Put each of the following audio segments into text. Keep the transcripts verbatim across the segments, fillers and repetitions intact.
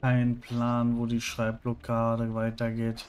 Kein Plan, wo die Schreibblockade weitergeht.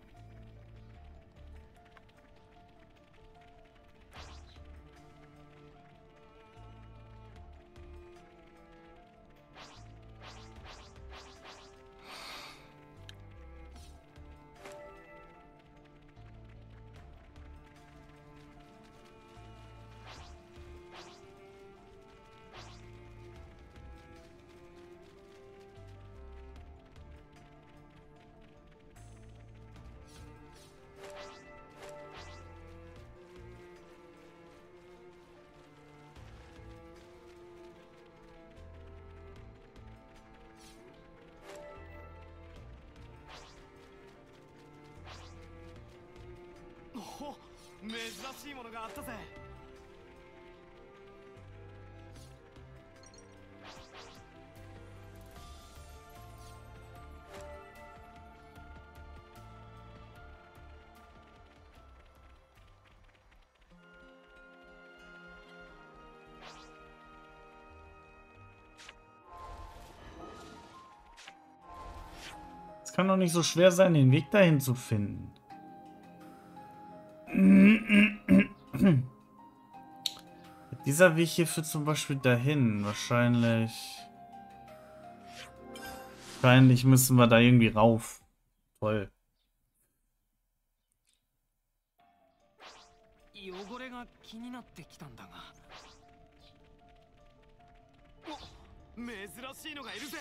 Oh, 珍しいものがあったぜ。 Es kann doch nicht so schwer sein, den Weg dahin zu finden. Dieser Weg hier führt zum Beispiel dahin. Wahrscheinlich. Wahrscheinlich müssen wir da irgendwie rauf. Toll. 汚れが気になってきたんだが。お、珍しいのがいるぜ。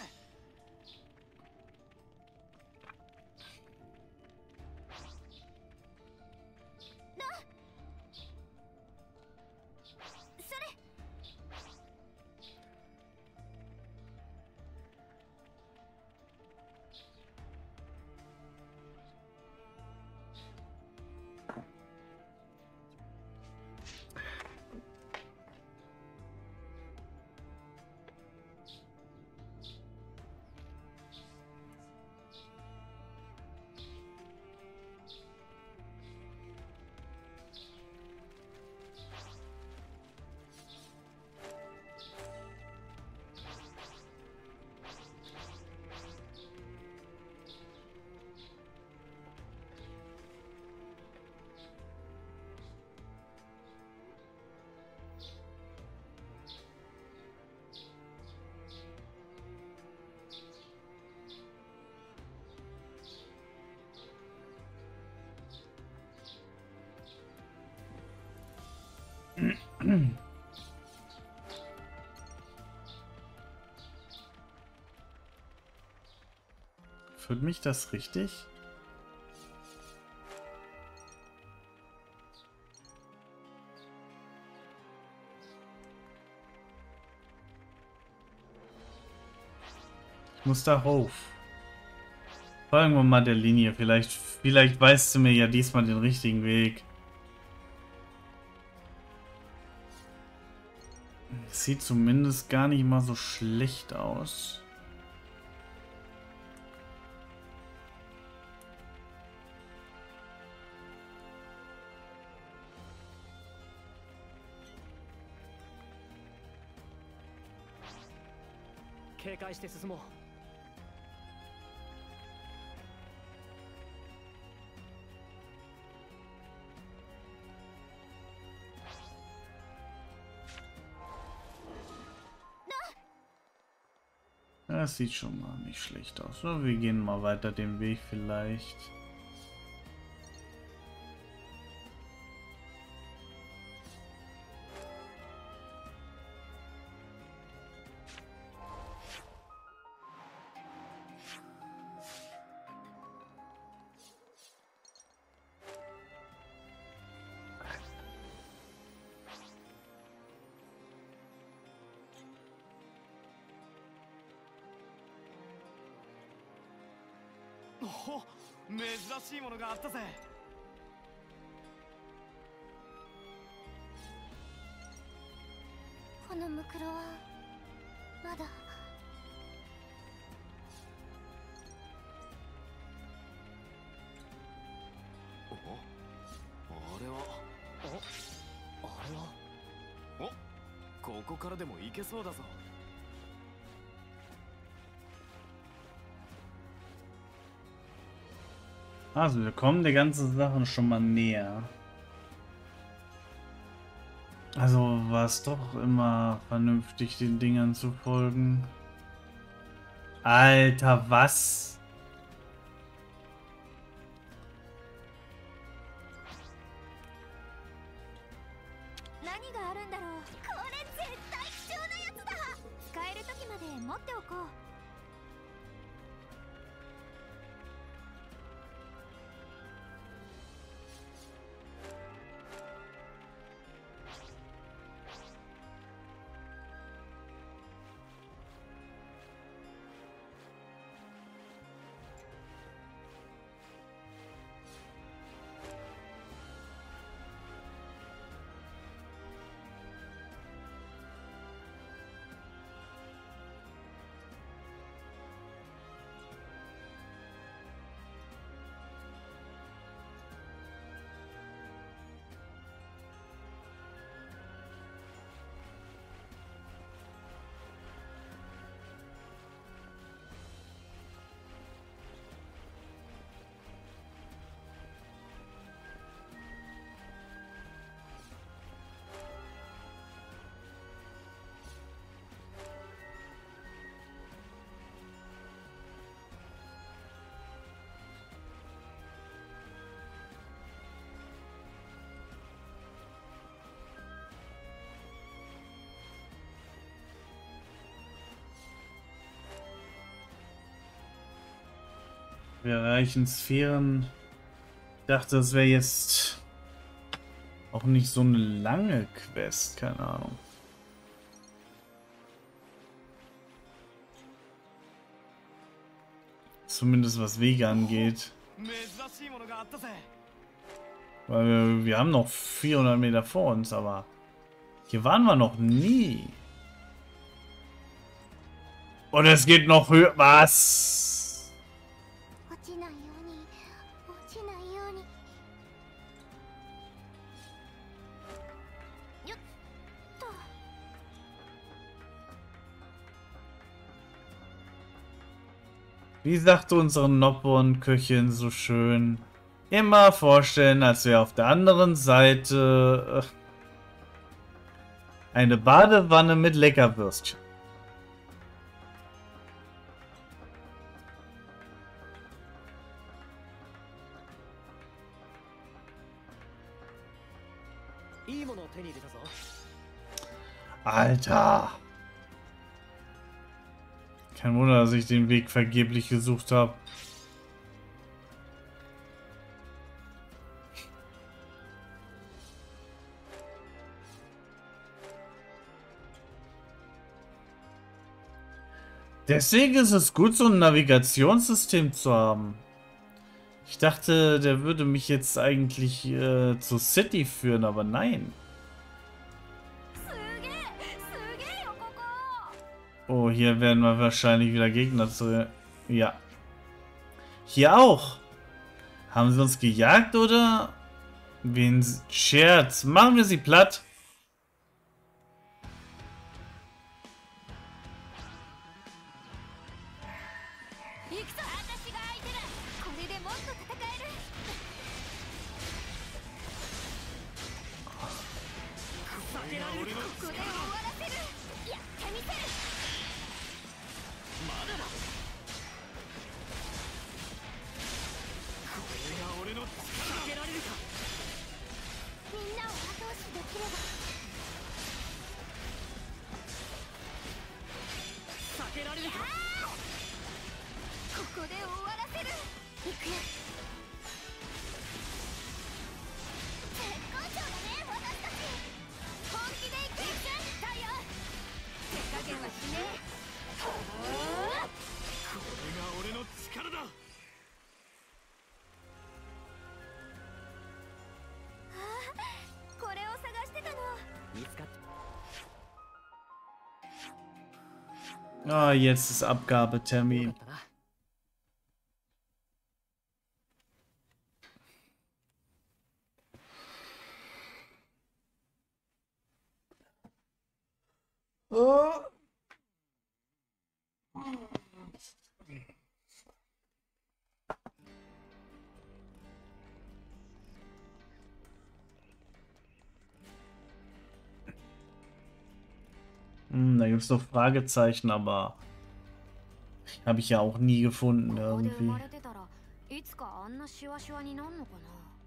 Fühlt mich das richtig? Ich muss da hoch. Folgen wir mal der Linie. Vielleicht, vielleicht weißt du mir ja diesmal den richtigen Weg. Sieht zumindest gar nicht mal so schlecht aus. Das sieht schon mal nicht schlecht aus. So, wir gehen mal weiter den Weg vielleicht. お、珍しいものがあったぜ。 このムクロはまだ。 お、あれは、あ、あれは。お、ここからでも行けそうだぞ。 Also, wir kommen der ganzen Sache schon mal näher. Also war es doch immer vernünftig, den Dingern zu folgen. Alter, was? Wir erreichen Sphären. Ich dachte, das wäre jetzt auch nicht so eine lange Quest, keine Ahnung. Zumindest was Wege angeht. Weil wir, wir haben noch vierhundert Meter vor uns, aber hier waren wir noch nie. Und es geht noch höher. Was? Wie sagte unsere Noppon-Köchin so schön, immer vorstellen, als wäre auf der anderen Seite eine Badewanne mit Leckerwürstchen. Alter! Kein Wunder, dass ich den Weg vergeblich gesucht habe. Deswegen ist es gut, so ein Navigationssystem zu haben. Ich dachte, der würde mich jetzt eigentlich äh, zur City führen, aber nein. Oh, hier werden wir wahrscheinlich wieder Gegner zu... Ja. Hier auch. Haben sie uns gejagt, oder? Wen... Scherz. Machen wir sie platt. Ah, jetzt ist Abgabetermin. Oh. gibt es noch Fragezeichen, aber habe ich ja auch nie gefunden irgendwie. いつかあんなシワシワになんのかな。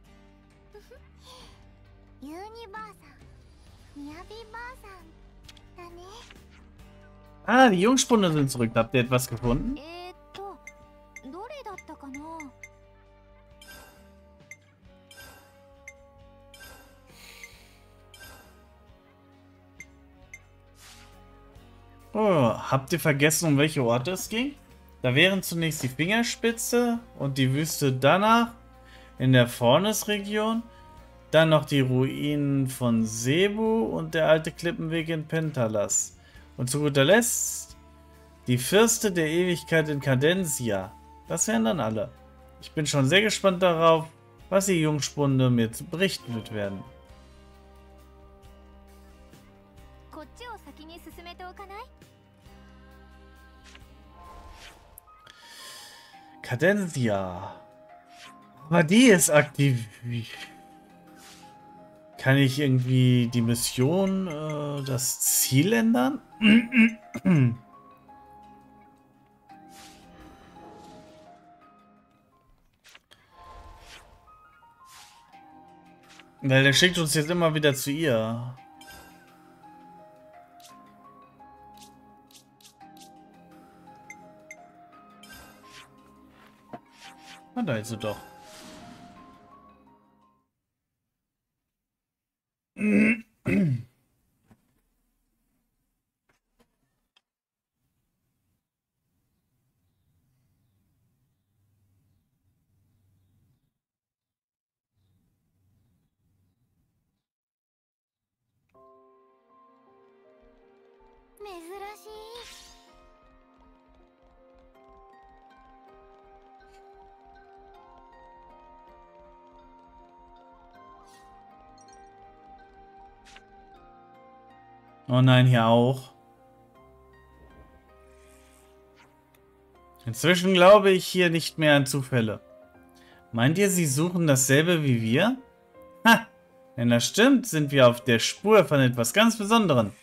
ユーニばあさん、ミヤビばあさんだね。 Ah, die Jungspunde sind zurück. Habt ihr etwas gefunden? えーっと、どれだったかな。 Oh, habt ihr vergessen, um welche Orte es ging? Da wären zunächst die Fingerspitze und die Wüste danach in der Fornes-Region, dann noch die Ruinen von Cebu und der alte Klippenweg in Pentalas. Und zu guter Letzt die Fürste der Ewigkeit in Cadencia. Das wären dann alle. Ich bin schon sehr gespannt darauf, was die Jungspunde mir berichten wird werden. Cadencia. Aber die ist aktiv. Kann ich irgendwie die Mission, äh, das Ziel ändern? Weil der schickt uns jetzt immer wieder zu ihr. Ah, da ist sie doch. Oh nein, hier auch. Inzwischen glaube ich hier nicht mehr an Zufälle. Meint ihr, sie suchen dasselbe wie wir? Ha! Wenn das stimmt, sind wir auf der Spur von etwas ganz Besonderem.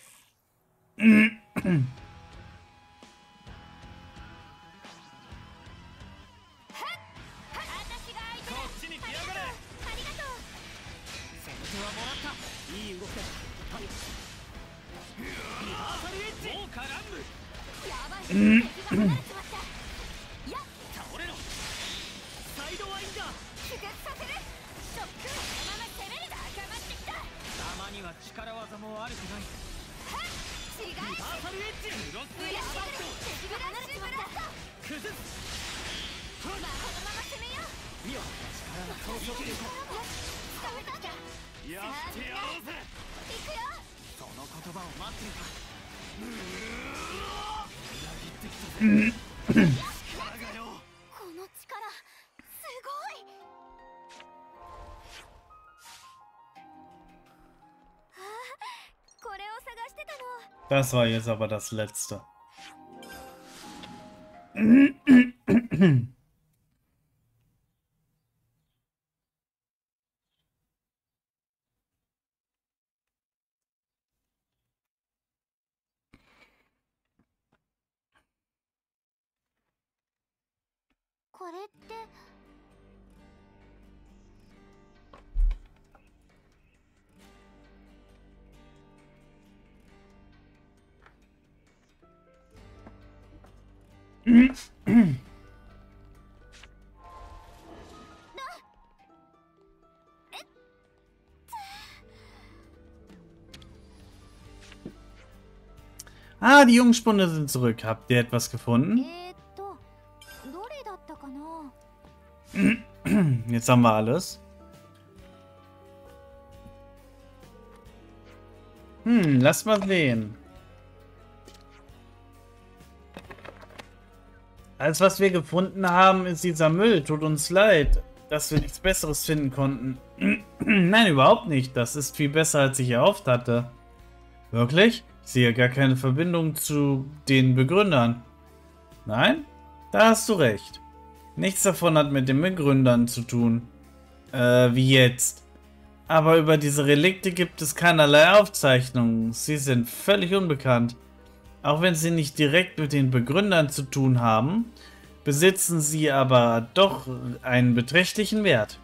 Das war jetzt aber das Letzte. Ah, die Jungspunde sind zurück. Habt ihr etwas gefunden? Jetzt haben wir alles. Hm, lass mal sehen. Alles, was wir gefunden haben, ist dieser Müll. Tut uns leid, dass wir nichts Besseres finden konnten. Nein, überhaupt nicht. Das ist viel besser, als ich erhofft hatte. Wirklich? Ich sehe gar keine Verbindung zu den Begründern. Nein? Da hast du recht. Nichts davon hat mit den Begründern zu tun. Äh, wie jetzt. Aber über diese Relikte gibt es keinerlei Aufzeichnungen. Sie sind völlig unbekannt. Auch wenn sie nicht direkt mit den Begründern zu tun haben, besitzen sie aber doch einen beträchtlichen Wert.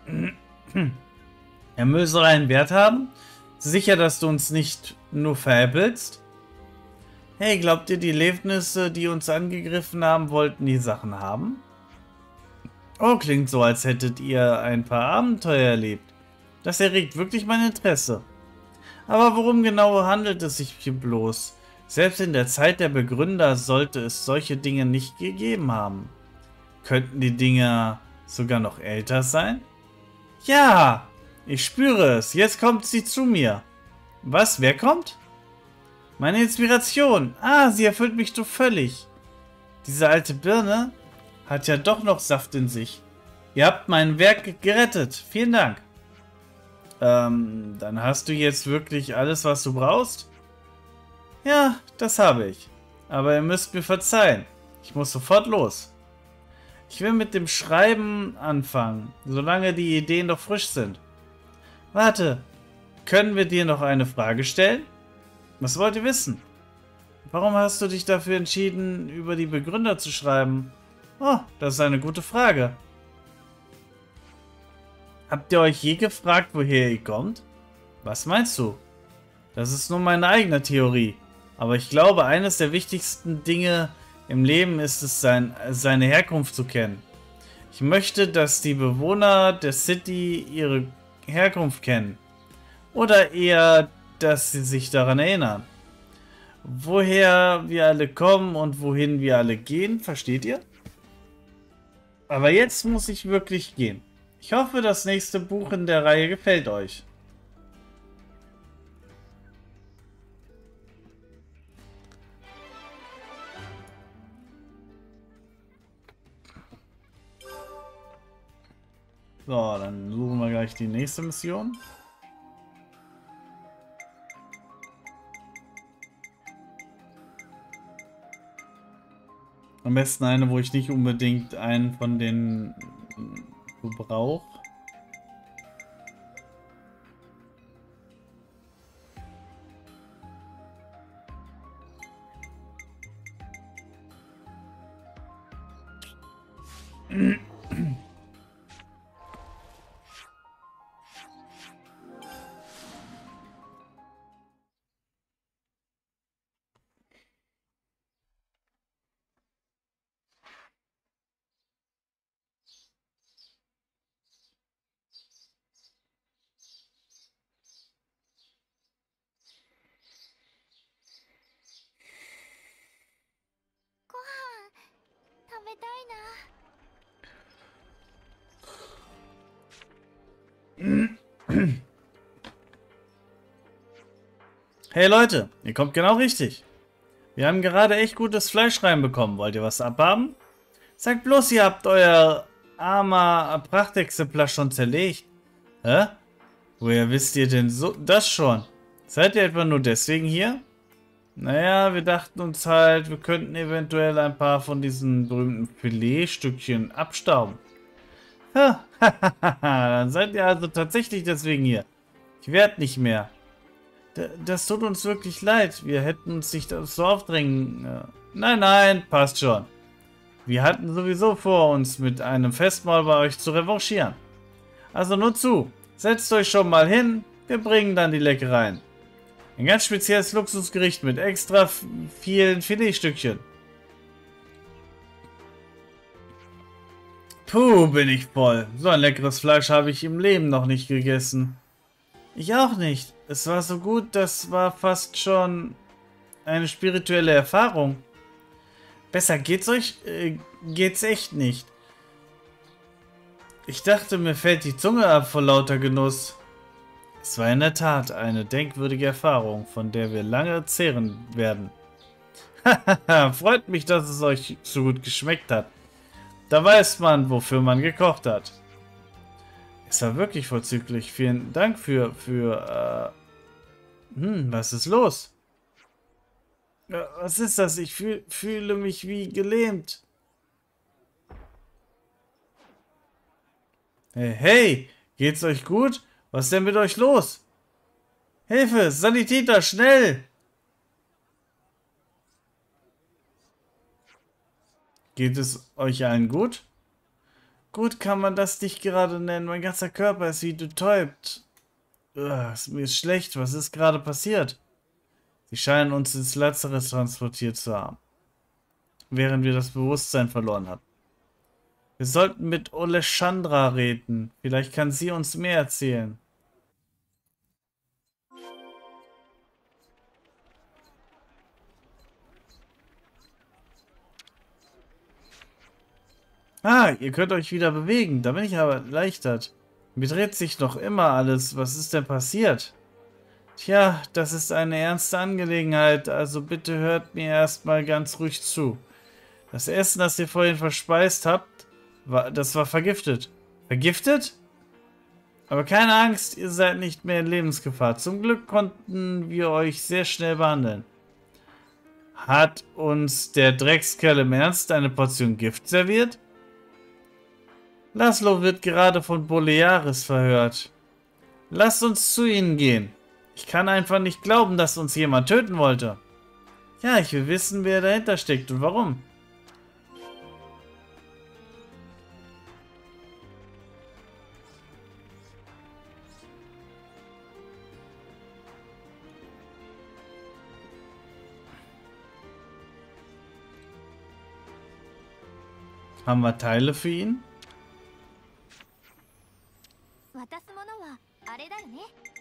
Der Müll soll einen Wert haben? Sicher, dass du uns nicht nur veräppelst? Hey, glaubt ihr, die Lebnisse, die uns angegriffen haben, wollten die Sachen haben? Oh, klingt so, als hättet ihr ein paar Abenteuer erlebt. Das erregt wirklich mein Interesse. Aber worum genau handelt es sich hier bloß? Selbst in der Zeit der Begründer sollte es solche Dinge nicht gegeben haben. Könnten die Dinger sogar noch älter sein? Ja, ich spüre es. Jetzt kommt sie zu mir. Was? Wer kommt? Meine Inspiration. Ah, sie erfüllt mich so völlig. Diese alte Birne hat ja doch noch Saft in sich. Ihr habt mein Werk gerettet. Vielen Dank. Ähm, dann hast du jetzt wirklich alles, was du brauchst? Ja, das habe ich. Aber ihr müsst mir verzeihen. Ich muss sofort los. Ich will mit dem Schreiben anfangen, solange die Ideen noch frisch sind. Warte, können wir dir noch eine Frage stellen? Was wollt ihr wissen? Warum hast du dich dafür entschieden, über die Begründer zu schreiben? Oh, das ist eine gute Frage. Habt ihr euch je gefragt, woher ihr kommt? Was meinst du? Das ist nur meine eigene Theorie. Aber ich glaube, eines der wichtigsten Dinge im Leben ist es, sein, seine Herkunft zu kennen. Ich möchte, dass die Bewohner der City ihre Herkunft kennen. Oder eher, dass sie sich daran erinnern. Woher wir alle kommen und wohin wir alle gehen, versteht ihr? Aber jetzt muss ich wirklich gehen. Ich hoffe, das nächste Buch in der Reihe gefällt euch. So, dann suchen wir gleich die nächste Mission. Am besten eine, wo ich nicht unbedingt einen von den brauche. Hey Leute, ihr kommt genau richtig. Wir haben gerade echt gutes Fleisch reinbekommen. Wollt ihr was abhaben? Sagt bloß, ihr habt euer armer Prachtexemplar schon zerlegt. Hä? Woher wisst ihr denn so das schon? Seid ihr etwa nur deswegen hier? Naja, wir dachten uns halt, wir könnten eventuell ein paar von diesen berühmten Filetstückchen abstauben. Ha, dann seid ihr also tatsächlich deswegen hier. Ich werde nicht mehr. D das tut uns wirklich leid. Wir hätten uns nicht so aufdrängen. Nein, nein, passt schon. Wir hatten sowieso vor, uns mit einem Festmahl bei euch zu revanchieren. Also nur zu. Setzt euch schon mal hin. Wir bringen dann die Leckereien. Ein ganz spezielles Luxusgericht mit extra vielen Filetstückchen. Puh, bin ich voll. So ein leckeres Fleisch habe ich im Leben noch nicht gegessen. Ich auch nicht. Es war so gut, das war fast schon eine spirituelle Erfahrung. Besser geht's euch? Äh, geht's echt nicht. Ich dachte, mir fällt die Zunge ab vor lauter Genuss. Es war in der Tat eine denkwürdige Erfahrung, von der wir lange zehren werden. Hahaha, freut mich, dass es euch so gut geschmeckt hat. Da weiß man, wofür man gekocht hat. Es war wirklich vorzüglich. Vielen Dank für... für äh hm, was ist los? Was ist das? Ich fühl, fühle mich wie gelähmt. Hey, hey, geht's euch gut? Was ist denn mit euch los? Hilfe, Sanitäter, schnell! Geht es euch allen gut? Gut kann man das nicht gerade nennen. Mein ganzer Körper ist wie betäubt. Ugh, mir ist schlecht. Was ist gerade passiert? Sie scheinen uns ins Lazarett transportiert zu haben, während wir das Bewusstsein verloren hatten. Wir sollten mit Alessandra reden. Vielleicht kann sie uns mehr erzählen. Ah, ihr könnt euch wieder bewegen. Da bin ich aber erleichtert. Mir dreht sich noch immer alles. Was ist denn passiert? Tja, das ist eine ernste Angelegenheit, also bitte hört mir erstmal ganz ruhig zu. Das Essen, das ihr vorhin verspeist habt, war, das war vergiftet. Vergiftet? Aber keine Angst, ihr seid nicht mehr in Lebensgefahr. Zum Glück konnten wir euch sehr schnell behandeln. Hat uns der Dreckskerl im Ernst eine Portion Gift serviert? Laszlo wird gerade von Bolearis verhört. Lasst uns zu ihnen gehen. Ich kann einfach nicht glauben, dass uns jemand töten wollte. Ja, ich will wissen, wer dahinter steckt und warum. Haben wir Teile für ihn? 渡すものはあれだよね。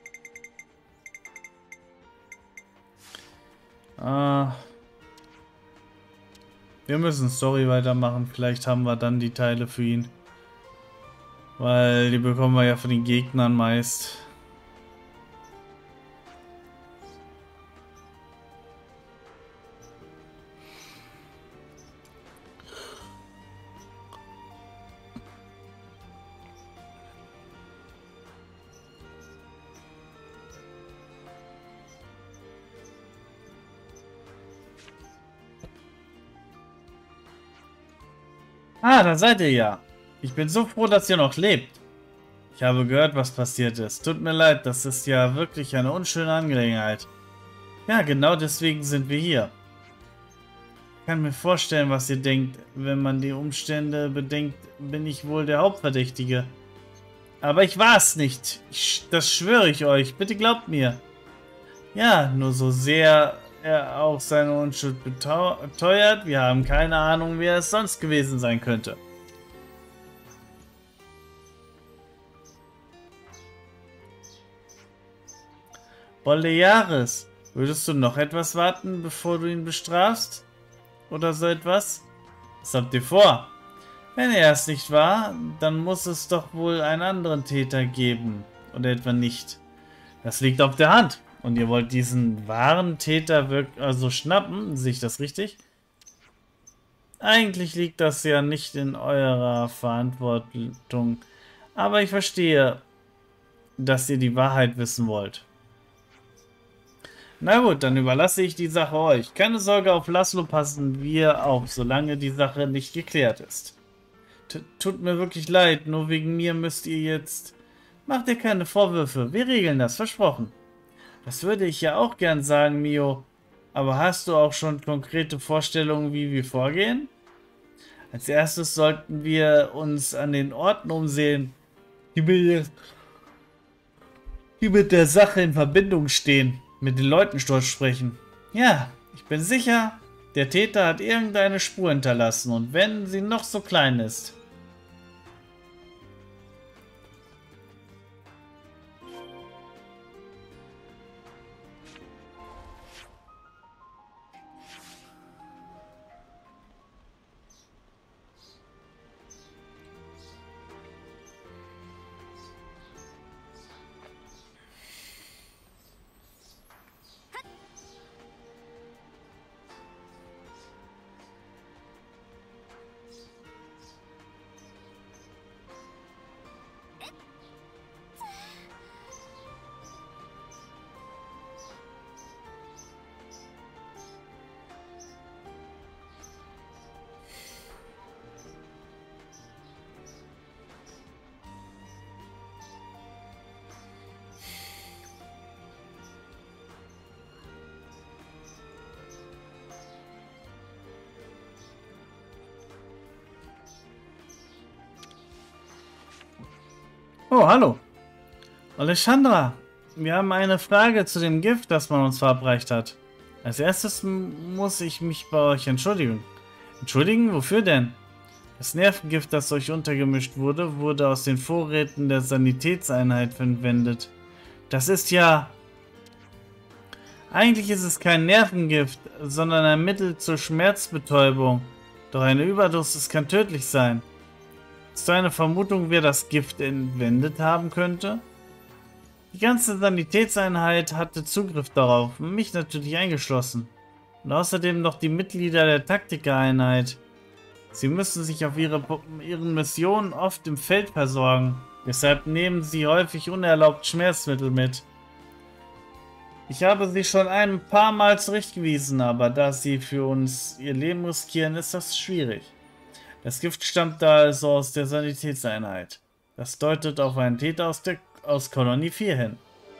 Ah. Wir müssen Story weitermachen. Vielleicht haben wir dann die Teile für ihn. Weil die bekommen wir ja von den Gegnern meist. Ah, da seid ihr ja. Ich bin so froh, dass ihr noch lebt. Ich habe gehört, was passiert ist. Tut mir leid, das ist ja wirklich eine unschöne Angelegenheit. Ja, genau deswegen sind wir hier. Ich kann mir vorstellen, was ihr denkt. Wenn man die Umstände bedenkt, bin ich wohl der Hauptverdächtige. Aber ich war es nicht. Ich, das schwöre ich euch. Bitte glaubt mir. Ja, nur so sehr er auch seine Unschuld beteuert. Wir haben keine Ahnung, wer es sonst gewesen sein könnte. Bolearis, würdest du noch etwas warten, bevor du ihn bestrafst? Oder so etwas? Was habt ihr vor? Wenn er es nicht war, dann muss es doch wohl einen anderen Täter geben. Oder etwa nicht. Das liegt auf der Hand. Und ihr wollt diesen wahren Täter wirklich also schnappen? Sehe ich das richtig? Eigentlich liegt das ja nicht in eurer Verantwortung. Aber ich verstehe, dass ihr die Wahrheit wissen wollt. Na gut, dann überlasse ich die Sache euch. Keine Sorge, auf Laszlo passen wir auf, solange die Sache nicht geklärt ist. T- Tut mir wirklich leid, nur wegen mir müsst ihr jetzt... Macht ihr keine Vorwürfe, wir regeln das, versprochen. Das würde ich ja auch gern sagen, Mio. Aber hast du auch schon konkrete Vorstellungen, wie wir vorgehen? Als erstes sollten wir uns an den Orten umsehen, die mit, die mit der Sache in Verbindung stehen. Mit den Leuten dort sprechen. Ja, ich bin sicher, der Täter hat irgendeine Spur hinterlassen. Und wenn sie noch so klein ist. Oh, hallo. Alexandra, wir haben eine Frage zu dem Gift, das man uns verabreicht hat. Als erstes muss ich mich bei euch entschuldigen. Entschuldigen? Wofür denn? Das Nervengift, das euch untergemischt wurde, wurde aus den Vorräten der Sanitätseinheit verwendet. Das ist ja... Eigentlich ist es kein Nervengift, sondern ein Mittel zur Schmerzbetäubung. Doch eine Überdosis kann tödlich sein. Hast du eine Vermutung, wer das Gift entwendet haben könnte? Die ganze Sanitätseinheit hatte Zugriff darauf, mich natürlich eingeschlossen. Und außerdem noch die Mitglieder der Taktikereinheit. Sie müssen sich auf ihre, ihren Missionen oft im Feld versorgen. Deshalb nehmen sie häufig unerlaubt Schmerzmittel mit. Ich habe sie schon ein paar Mal zurechtgewiesen, aber da sie für uns ihr Leben riskieren, ist das schwierig. Das Gift stammt da also aus der Sanitätseinheit. Das deutet auf einen Täter aus, der, aus Kolonie vier hin.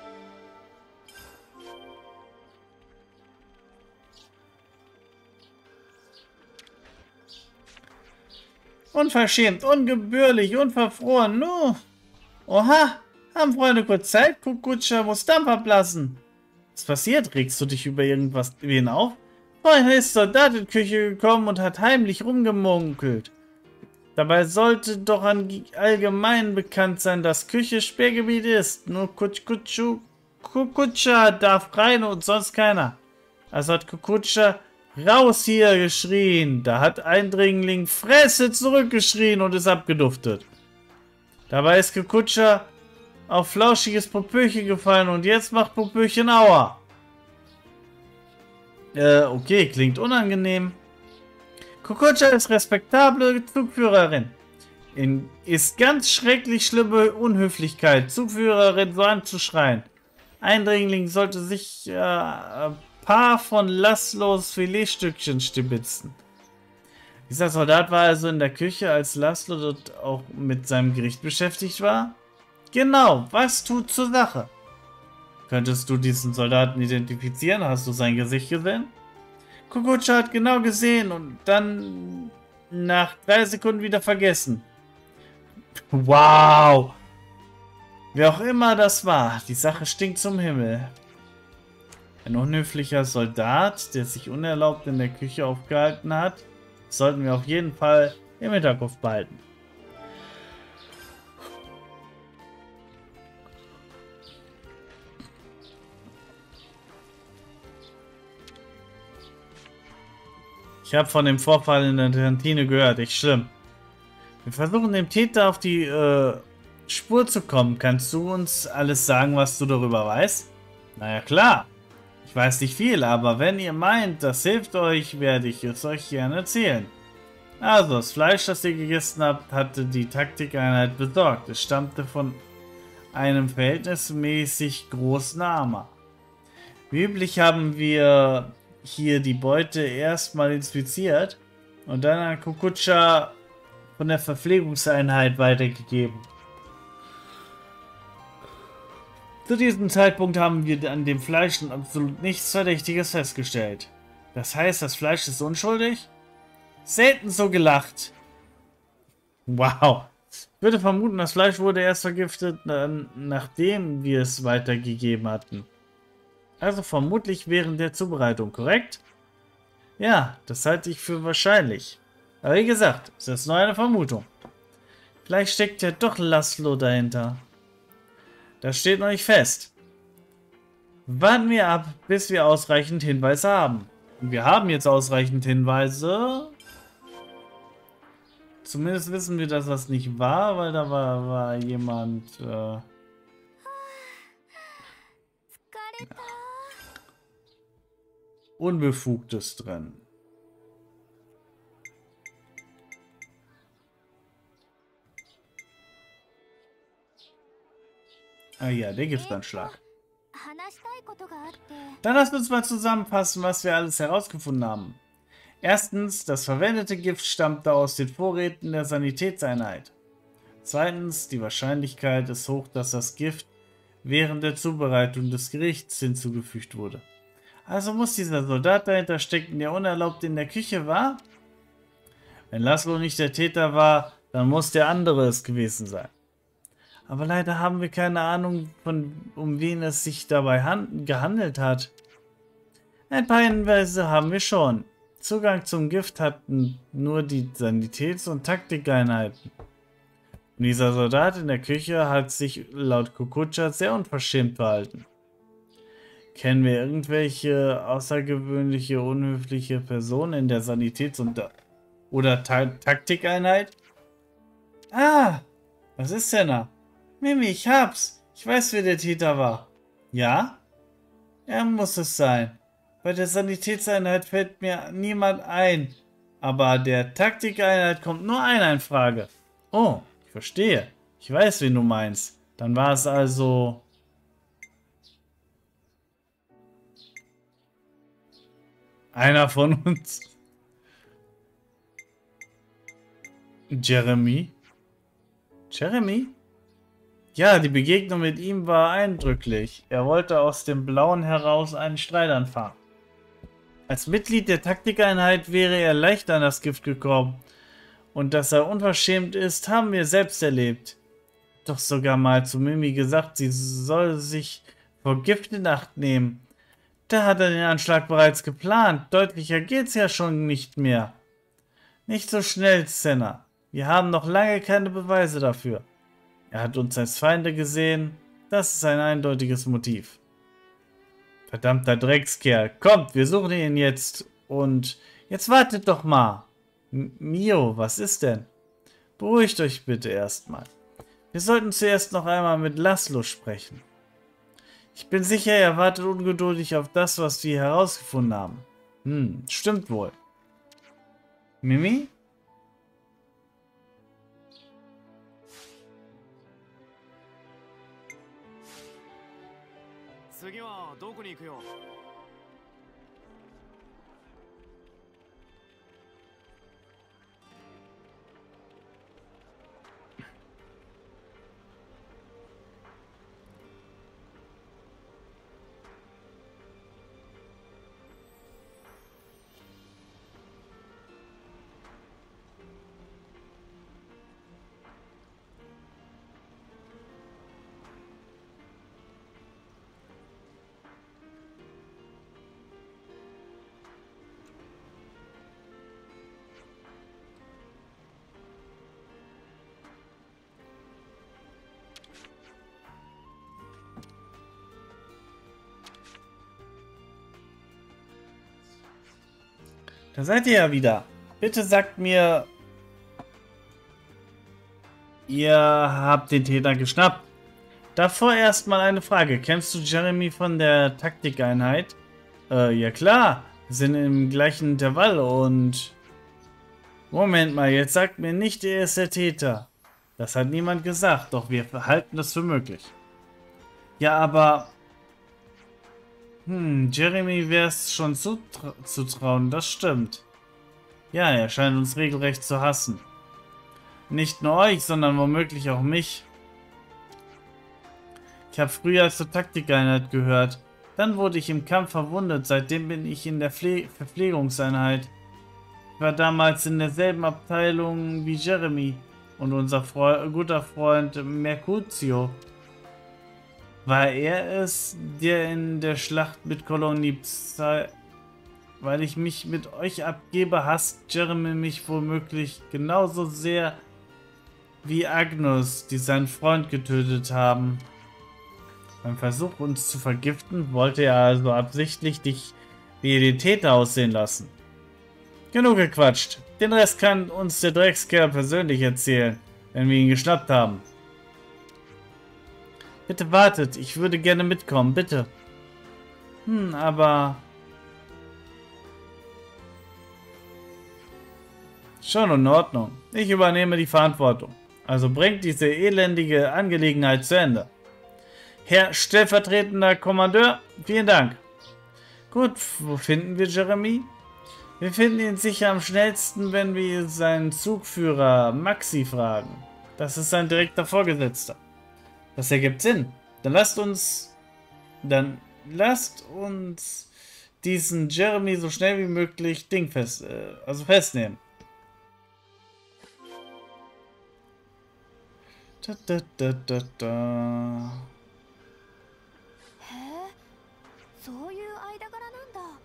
Unverschämt, ungebührlich, unverfroren, nu. Oha, haben Freunde kurz Zeit? Kukutscha muss Dampf ablassen. Was passiert? Regst du dich über irgendwas wen auf? Vorhin ist Soldat in die Küche gekommen und hat heimlich rumgemunkelt. Dabei sollte doch allgemein bekannt sein, dass Küche Sperrgebiet ist. Nur Kukutschu, Kukutscha darf rein und sonst keiner. Also hat Kukutscha raus hier geschrien. Da hat Eindringling Fresse zurückgeschrien und ist abgeduftet. Dabei ist Kukutscha auf flauschiges Popöchen gefallen und jetzt macht Popöchen Aua. Äh, okay, klingt unangenehm. Kukutscha ist respektable Zugführerin. In, ist ganz schrecklich schlimme Unhöflichkeit, Zugführerin so anzuschreien. Eindringling sollte sich äh, ein paar von Laszlos Filetstückchen stibitzen. Dieser Soldat war also in der Küche, als Laszlo dort auch mit seinem Gericht beschäftigt war? Genau, was tut zur Sache? Könntest du diesen Soldaten identifizieren? Hast du sein Gesicht gesehen? Kukutscha hat genau gesehen und dann nach drei Sekunden wieder vergessen. Wow! Wer auch immer das war, die Sache stinkt zum Himmel. Ein unhöflicher Soldat, der sich unerlaubt in der Küche aufgehalten hat, sollten wir auf jeden Fall im Hinterkopf behalten. Ich habe von dem Vorfall in der Kantine gehört, echt schlimm. Wir versuchen dem Täter auf die äh, Spur zu kommen. Kannst du uns alles sagen, was du darüber weißt? Naja, klar. Ich weiß nicht viel, aber wenn ihr meint, das hilft euch, werde ich es euch gerne erzählen. Also, das Fleisch, das ihr gegessen habt, hatte die Taktikeinheit besorgt. Es stammte von einem verhältnismäßig großen Armer. Wie üblich haben wir hier die Beute erstmal inspiziert und dann an Kukutscha von der Verpflegungseinheit weitergegeben. Zu diesem Zeitpunkt haben wir an dem Fleisch absolut nichts Verdächtiges festgestellt. Das heißt, das Fleisch ist unschuldig? Selten so gelacht. Wow. Ich würde vermuten, das Fleisch wurde erst vergiftet, nachdem wir es weitergegeben hatten. Also vermutlich während der Zubereitung, korrekt? Ja, das halte ich für wahrscheinlich. Aber wie gesagt, es ist nur eine Vermutung. Vielleicht steckt ja doch Laszlo dahinter. Das steht noch nicht fest. Warten wir ab, bis wir ausreichend Hinweise haben. Und wir haben jetzt ausreichend Hinweise. Zumindest wissen wir, dass das nicht war, weil da war, war jemand... Äh, Unbefugtes drin. Ah ja, der Giftanschlag. Dann lasst uns mal zusammenfassen, was wir alles herausgefunden haben. Erstens, das verwendete Gift stammte aus den Vorräten der Sanitätseinheit. Zweitens, die Wahrscheinlichkeit ist hoch, dass das Gift während der Zubereitung des Gerichts hinzugefügt wurde. Also muss dieser Soldat dahinter stecken, der unerlaubt in der Küche war? Wenn Laszlo nicht der Täter war, dann muss der andere es gewesen sein. Aber leider haben wir keine Ahnung, von, um wen es sich dabei gehandelt hat. Ein paar Hinweise haben wir schon. Zugang zum Gift hatten nur die Sanitäts- und Taktikeinheiten. Und dieser Soldat in der Küche hat sich laut Kokucha sehr unverschämt verhalten. Kennen wir irgendwelche außergewöhnliche, unhöfliche Personen in der Sanitäts- und oder Ta Taktikeinheit? Ah, was ist denn da? Mimi, ich hab's. Ich weiß, wer der Täter war. Ja? Er muss es sein. Bei der Sanitätseinheit fällt mir niemand ein. Aber der Taktikeinheit kommt nur einer in Frage. Oh, ich verstehe. Ich weiß, wen du meinst. Dann war es also... einer von uns. Jeremy? Jeremy? Ja, die Begegnung mit ihm war eindrücklich. Er wollte aus dem Blauen heraus einen Streit anfangen. Als Mitglied der Taktikeinheit wäre er leicht an das Gift gekommen. Und dass er unverschämt ist, haben wir selbst erlebt. Doch sogar mal zu Mimi gesagt, sie soll sich vor Gift in Acht nehmen. Da hat er den Anschlag bereits geplant. Deutlicher geht's ja schon nicht mehr. Nicht so schnell, Senna. Wir haben noch lange keine Beweise dafür. Er hat uns als Feinde gesehen. Das ist ein eindeutiges Motiv. Verdammter Dreckskerl. Kommt, wir suchen ihn jetzt. Und jetzt wartet doch mal. M Mio, was ist denn? Beruhigt euch bitte erstmal. Wir sollten zuerst noch einmal mit Laszlo sprechen. Ich bin sicher, er wartet ungeduldig auf das, was wir herausgefunden haben. Hm, stimmt wohl. Mimi? 次はどこに行くよ。 Da seid ihr ja wieder. Bitte sagt mir, ihr habt den Täter geschnappt. Davor erstmal eine Frage. Kennst du Jeremy von der Taktikeinheit? Äh, ja klar. Wir sind im gleichen Intervall und... Moment mal, jetzt sagt mir nicht, er ist der Täter. Das hat niemand gesagt, doch wir halten das für möglich. Ja, aber... Hm, Jeremy wäre es schon zutrauen, das stimmt. Ja, er scheint uns regelrecht zu hassen. Nicht nur euch, sondern womöglich auch mich. Ich habe früher zur Taktikeinheit gehört. Dann wurde ich im Kampf verwundet, seitdem bin ich in der Pfle Verpflegungseinheit. Ich war damals in derselben Abteilung wie Jeremy und unser Fre guter Freund Mercutio. War er es, der in der Schlacht mit Kolonie Psy... Weil ich mich mit euch abgebe, hasst Jeremy mich womöglich genauso sehr wie Agnus, die seinen Freund getötet haben. Beim Versuch, uns zu vergiften, wollte er also absichtlich dich wie den Täter aussehen lassen. Genug gequatscht. Den Rest kann uns der Dreckskerl persönlich erzählen, wenn wir ihn geschnappt haben. Bitte wartet, ich würde gerne mitkommen, bitte. Hm, aber... Schon in Ordnung. Ich übernehme die Verantwortung. Also bringt diese elendige Angelegenheit zu Ende. Herr stellvertretender Kommandeur, vielen Dank. Gut, wo finden wir Jeremy? Wir finden ihn sicher am schnellsten, wenn wir seinen Zugführer Maxi fragen. Das ist sein direkter Vorgesetzter. Das ergibt Sinn. Dann lasst uns... Dann lasst uns diesen Jeremy so schnell wie möglich dingfest, äh, also festnehmen. Da, da, da, da, da. へえ、そういう間柄なんだ。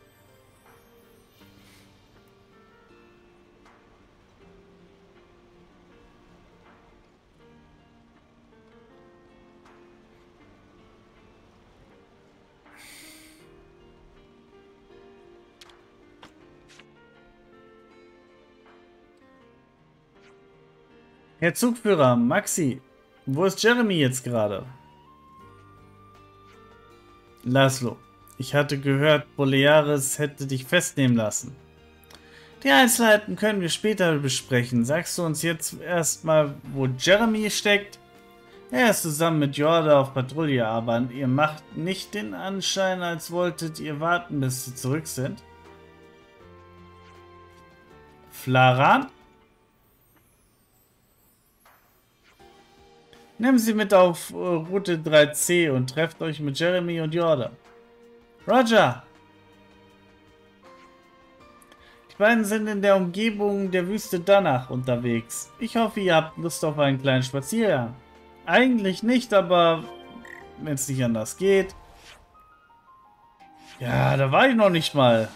Herr Zugführer, Maxi, wo ist Jeremy jetzt gerade? Laszlo, ich hatte gehört, Bolearis hätte dich festnehmen lassen. Die Einzelheiten können wir später besprechen. Sagst du uns jetzt erstmal, wo Jeremy steckt? Er ist zusammen mit Jorda auf Patrouille, aber ihr macht nicht den Anschein, als wolltet ihr warten, bis sie zurück sind. Flaran? Nehmen Sie mit auf uh, Route drei C und trefft euch mit Jeremy und Jorda. Roger! Die beiden sind in der Umgebung der Wüste Danach unterwegs. Ich hoffe, ihr habt Lust auf einen kleinen Spaziergang. Eigentlich nicht, aber wenn es nicht anders geht. Ja, da war ich noch nicht mal.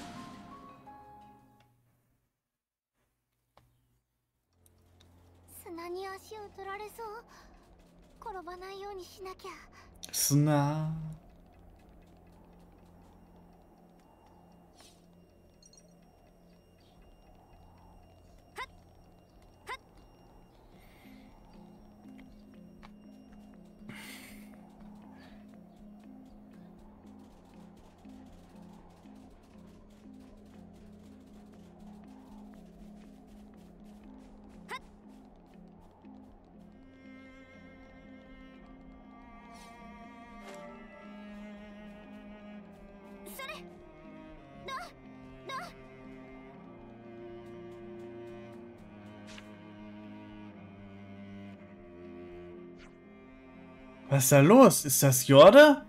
転ばないようにしなきゃ。 砂。Was ist da los? Ist das Jorda?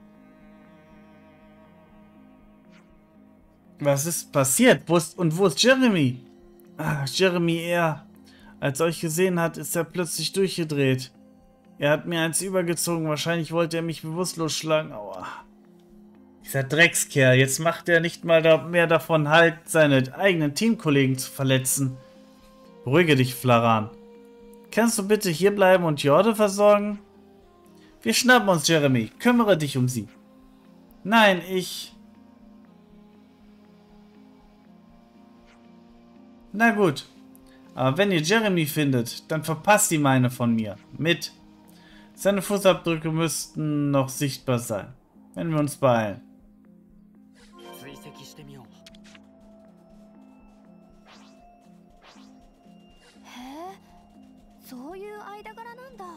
Was ist passiert? Wo ist, und wo ist Jeremy? Ah, Jeremy, er. Als er euch gesehen hat, ist er plötzlich durchgedreht. Er hat mir eins übergezogen. Wahrscheinlich wollte er mich bewusstlos schlagen. Aua. Dieser Dreckskerl. Jetzt macht er nicht mal da mehr davon halt, seine eigenen Teamkollegen zu verletzen. Beruhige dich, Flaran. Kannst du bitte hier bleiben und Jorda versorgen? Wir schnappen uns Jeremy. Kümmere dich um sie. Nein, ich... Na gut. Aber wenn ihr Jeremy findet, dann verpasst ihm eine von mir. Mit. Seine Fußabdrücke müssten noch sichtbar sein. Wenn wir uns beeilen. Hä? そういう間柄なんだ。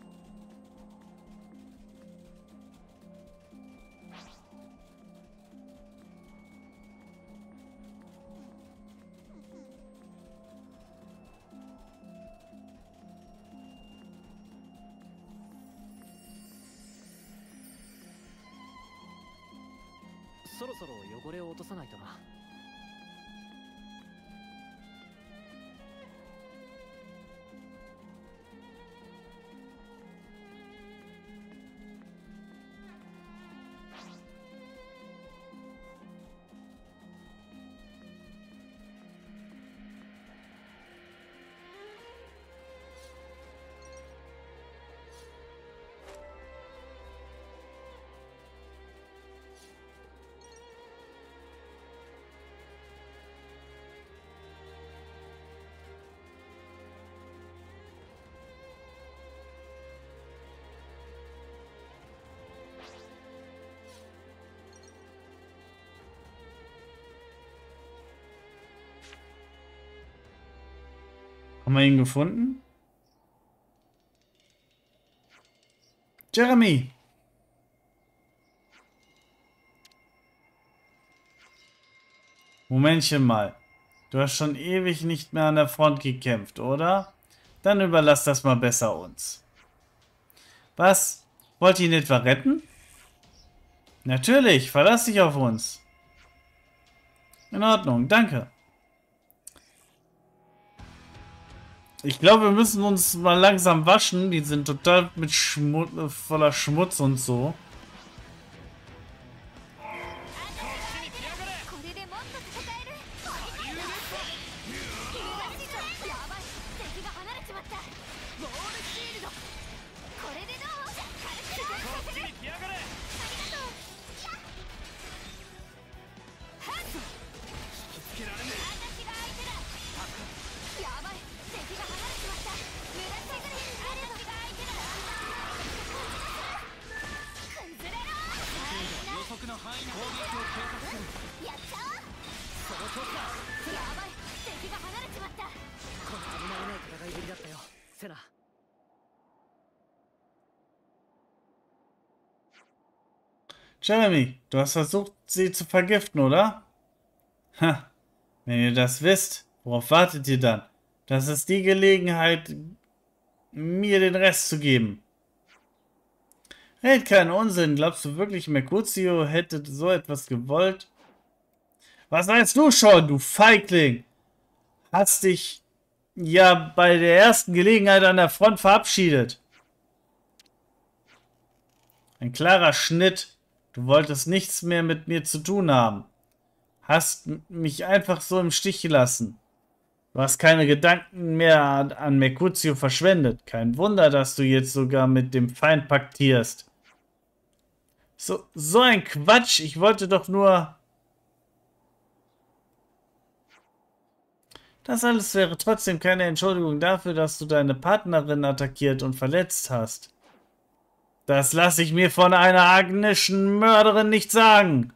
そろそろ汚れを落とさないとな。 Haben wir ihn gefunden? Jeremy! Momentchen mal. Du hast schon ewig nicht mehr an der Front gekämpft, oder? Dann überlass das mal besser uns. Was? Wollt ihr ihn etwa retten? Natürlich, verlass dich auf uns. In Ordnung, danke. Ich glaube, wir müssen uns mal langsam waschen. Die sind total mit Schmutz, voller Schmutz und so. これでもっと戦える。やばい、敵が離れちまった。モールシールド。これでどう？軽くダウンさせる。ありがとう。はっ。引きつけられねえ。私が相手だ。やばい、敵が離れちまった。村下が私が相手だ。崩れろ。予測の範囲の攻撃を計画する。やったー。その調子だ。やばい、敵が離れちまった。 この危なげない戦いぶりだったよセナ。 Jeremy, du hast versucht, sie zu vergiften, oder? Ha, wenn ihr das wisst, worauf wartet ihr dann? Das ist die Gelegenheit, mir den Rest zu geben. Red keinen Unsinn. Glaubst du wirklich, Mercutio hätte so etwas gewollt? Was weißt du schon, du Feigling? Hast dich ja bei der ersten Gelegenheit an der Front verabschiedet. Ein klarer Schnitt. Du wolltest nichts mehr mit mir zu tun haben. Hast mich einfach so im Stich gelassen. Du hast keine Gedanken mehr an, an Mercutio verschwendet. Kein Wunder, dass du jetzt sogar mit dem Feind paktierst. So, so ein Quatsch. Ich wollte doch nur... Das alles wäre trotzdem keine Entschuldigung dafür, dass du deine Partnerin attackiert und verletzt hast. Das lasse ich mir von einer agnischen Mörderin nicht sagen.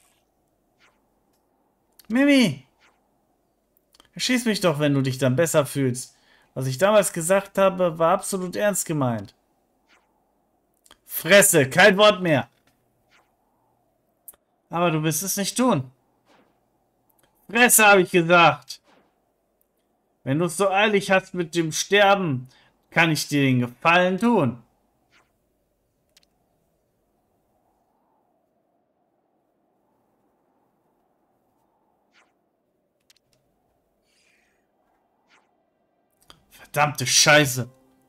Mimi! Schieß mich doch, wenn du dich dann besser fühlst. Was ich damals gesagt habe, war absolut ernst gemeint. Fresse, kein Wort mehr. Aber du wirst es nicht tun. Fresse, habe ich gesagt. Wenn du es so eilig hast mit dem Sterben, kann ich dir den Gefallen tun. Verdammte Scheiße.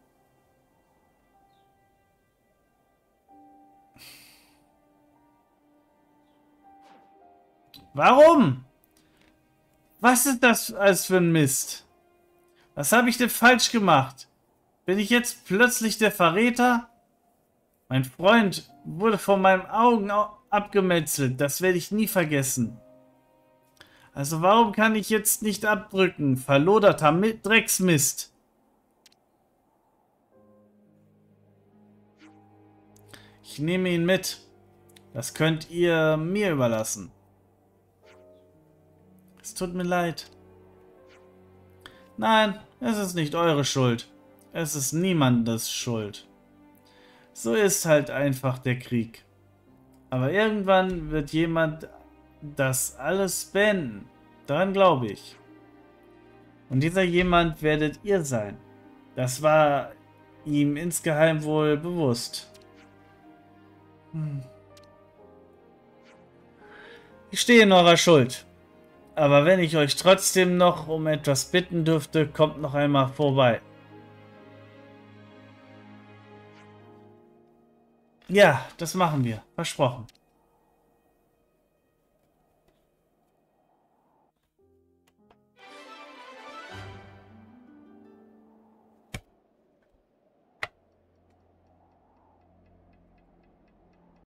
Warum? Was ist das alles für ein Mist? Was habe ich denn falsch gemacht? Bin ich jetzt plötzlich der Verräter? Mein Freund wurde vor meinen Augen abgemetzelt. Das werde ich nie vergessen. Also warum kann ich jetzt nicht abdrücken? Verloderter Drecksmist. Ich nehme ihn mit. Das könnt ihr mir überlassen. Es tut mir leid. Nein, es ist nicht eure Schuld. Es ist niemandes Schuld. So ist halt einfach der Krieg. Aber irgendwann wird jemand das alles beenden. Daran glaube ich. Und dieser jemand werdet ihr sein. Das war ihm insgeheim wohl bewusst. Hm. Ich stehe in eurer Schuld. Aber wenn ich euch trotzdem noch um etwas bitten dürfte, kommt noch einmal vorbei. Ja, das machen wir. Versprochen.